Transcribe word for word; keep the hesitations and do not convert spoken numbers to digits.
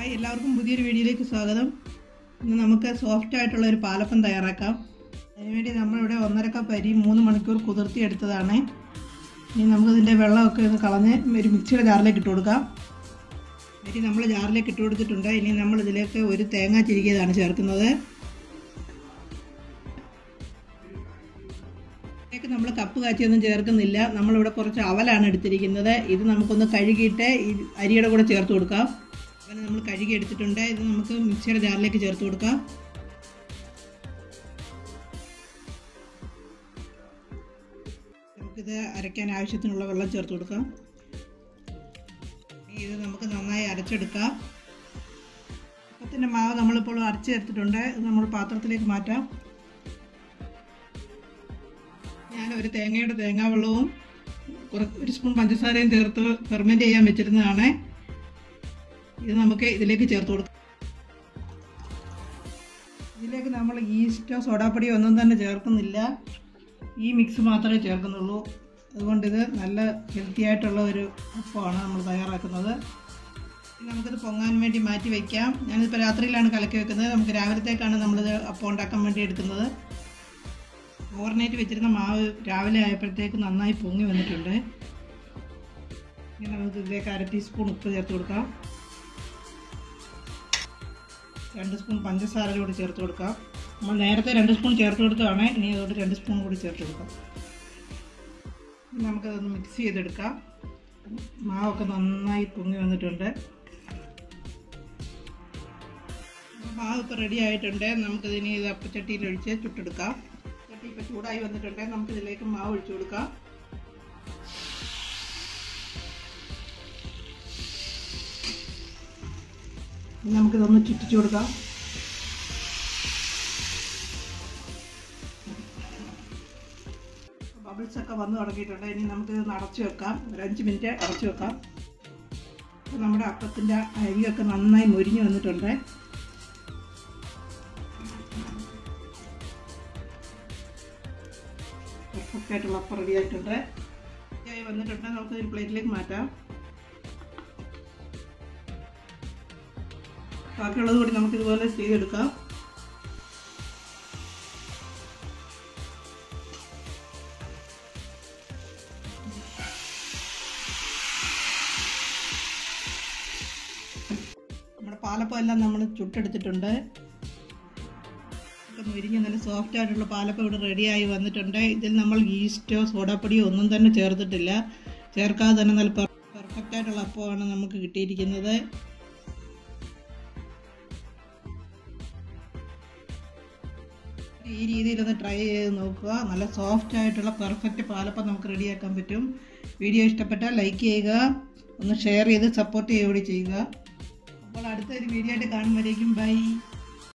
Hi, എല്ലാവർക്കും പുതിയൊരു വീഡിയോയിലേക്ക് സ്വാഗതം. ഇന്ന് നമുക്ക് സോഫ്റ്റ് ആയിട്ടുള്ള ഒരു പാലപ്പം തയ്യാറാക്കാം. അതിനുവേണ്ടി നമ്മളിവിടെ ഒന്നര കപ്പ് അരി മൂന്ന് മണിക്കൂർ കുതിർത്തി എടുത്തതാണ്. ഇനി നമുക്കിതിൻ്റെ വെള്ളമൊക്കെ ഒന്ന് കളഞ്ഞ് ഒരു മിക്സിയുടെ ജാറിലേക്ക് ഇട്ട് കൊടുക്കാം. അരി നമ്മൾ ജാറിലേക്ക് ഇട്ട് കൊടുത്തിട്ടുണ്ട്. ഇനി നമ്മൾ ഇതിലേക്ക് ഒരു തേങ്ങ ചിരികിയതാണ് ചേർക്കുന്നത്. ഇതിലേക്ക് നമ്മൾ കപ്പ് കാച്ചിയൊന്നും ചേർക്കുന്നില്ല. നമ്മളിവിടെ കുറച്ച് അവലാണ് എടുത്തിരിക്കുന്നത്. ഇത് നമുക്കൊന്ന് കഴുകിയിട്ട് ഈ അരിയുടെ കൂടെ ചേർത്ത് കൊടുക്കാം. അങ്ങനെ നമ്മൾ കഴുകി എടുത്തിട്ടുണ്ട്. ഇത് നമുക്ക് മിക്സിയുടെ ജാറിലേക്ക് ചേർത്ത് കൊടുക്കാം. നമുക്കിത് അരയ്ക്കാൻ ആവശ്യത്തിനുള്ള വെള്ളം ചേർത്ത് കൊടുക്കാം. ഇത് നമുക്ക് നന്നായി അരച്ചെടുക്കാം. അപ്പത്തിൻ്റെ മാവ് നമ്മളിപ്പോൾ അരച്ച് ചേർത്തിട്ടുണ്ട്. ഇത് നമ്മൾ പാത്രത്തിലേക്ക് മാറ്റാം. ഞാൻ ഒരു തേങ്ങയുടെ തേങ്ങാവെള്ളവും കുറച്ച് ഒരു സ്പൂൺ പഞ്ചസാരയും ചേർത്ത് ഫെർമെൻറ്റ് ചെയ്യാൻ വെച്ചിരുന്നതാണ്. ഇത് നമുക്ക് ഇതിലേക്ക് ചേർത്ത് കൊടുക്കാം. ഇതിലേക്ക് നമ്മൾ ഈസ്റ്റോ സോഡാപ്പൊടിയോ ഒന്നും തന്നെ ചേർക്കുന്നില്ല. ഈ മിക്സ് മാത്രമേ ചേർക്കുന്നുള്ളൂ. അതുകൊണ്ട് ഇത് നല്ല ഹെൽത്തി ആയിട്ടുള്ള ഒരു അപ്പമാണ് നമ്മൾ തയ്യാറാക്കുന്നത്. നമുക്കിത് പൊങ്ങാൻ വേണ്ടി മാറ്റി വയ്ക്കാം. ഞാനിപ്പോൾ രാത്രിയിലാണ് കലക്കി വെക്കുന്നത്. നമുക്ക് രാവിലത്തേക്കാണ് നമ്മളിത് അപ്പം ഉണ്ടാക്കാൻ വേണ്ടി എടുക്കുന്നത്. ഓവർനൈറ്റ് വെച്ചിരുന്ന മാവ് രാവിലെ ആയപ്പോഴത്തേക്ക് നന്നായി പൊങ്ങി വന്നിട്ടുണ്ട്. ഇനി നമുക്ക് ഇതിലേക്ക് അര ടീസ്പൂൺ ഉപ്പ് ചേർത്ത് കൊടുക്കാം. രണ്ട് സ്പൂൺ പഞ്ചസാര കൂടി ചേർത്ത് കൊടുക്കാം. നമ്മൾ നേരത്തെ രണ്ട് സ്പൂൺ ചേർത്ത് കൊടുത്തതാണ്. ഇനി അതോട് രണ്ട് സ്പൂൺ കൂടി ചേർത്ത് കൊടുക്കാം. നമുക്കതൊന്ന് മിക്സ് ചെയ്തെടുക്കാം. മാവൊക്കെ നന്നായി പൊങ്ങി വന്നിട്ടുണ്ട്. മാവ് ഇപ്പോൾ റെഡി ആയിട്ടുണ്ട്. നമുക്കിതിനി ഇത് അപ്പച്ചട്ടിയിൽ ഒഴിച്ച് ചുട്ടെടുക്കാം. ചട്ടി ഇപ്പോൾ ചൂടായി വന്നിട്ടുണ്ട്. നമുക്കിതിലേക്ക് മാവ് ഒഴിച്ചു കൊടുക്കാം. നമുക്കിതൊന്ന് ചുറ്റിച്ചു കൊടുക്കാം. ബബിൾസ് ഒക്കെ വന്ന് തുടങ്ങിയിട്ടുണ്ട്. ഇനി നമുക്കിത് അടച്ചു വെക്കാം. ഒരു അഞ്ച് മിനിറ്റ് അടച്ചു വെക്കാം. നമ്മുടെ അപ്പത്തിൻ്റെ അരിയൊക്കെ നന്നായി മൊരിഞ്ഞ് വന്നിട്ടുണ്ട്. പെർഫെക്റ്റ് ആയിട്ടുള്ള അപ്പം റെഡി ആയിട്ടുണ്ട്. റെഡിയായി വന്നിട്ടുണ്ട്. നമുക്ക് ഈ പ്ലേറ്റിലേക്ക് മാറ്റാം. ബാക്കിയുള്ളത് കൂടി നമുക്കിതുപോലെ ചെയ്തെടുക്കാം. നമ്മുടെ പാലപ്പം എല്ലാം നമ്മൾ ചുട്ടെടുത്തിട്ടുണ്ട്. മുരിഞ്ഞ് നല്ല സോഫ്റ്റ് ആയിട്ടുള്ള പാലപ്പം ഇവിടെ റെഡിയായി വന്നിട്ടുണ്ട്. ഇതിൽ നമ്മൾ ഈസ്റ്റോ സോഡാപ്പൊടിയോ ഒന്നും തന്നെ ചേർത്തിട്ടില്ല. ചേർക്കാതെ തന്നെ നല്ല പെർഫെക്റ്റ് ആയിട്ടുള്ള അപ്പമാണ് നമുക്ക് കിട്ടിയിരിക്കുന്നത്. ഈ രീതിയിലൊന്ന് ട്രൈ ചെയ്ത് നോക്കുക. നല്ല സോഫ്റ്റ് ആയിട്ടുള്ള പെർഫെക്റ്റ് പാലപ്പം നമുക്ക് റെഡിയാക്കാൻ പറ്റും. വീഡിയോ ഇഷ്ടപ്പെട്ടാൽ ലൈക്ക് ചെയ്യുക, ഒന്ന് ഷെയർ ചെയ്ത് സപ്പോർട്ട് ചെയ്യുകയും ചെയ്യുക. അപ്പോൾ അടുത്തൊരു വീഡിയോ ആയിട്ട് കാണുമ്പോഴേക്കും ബൈ.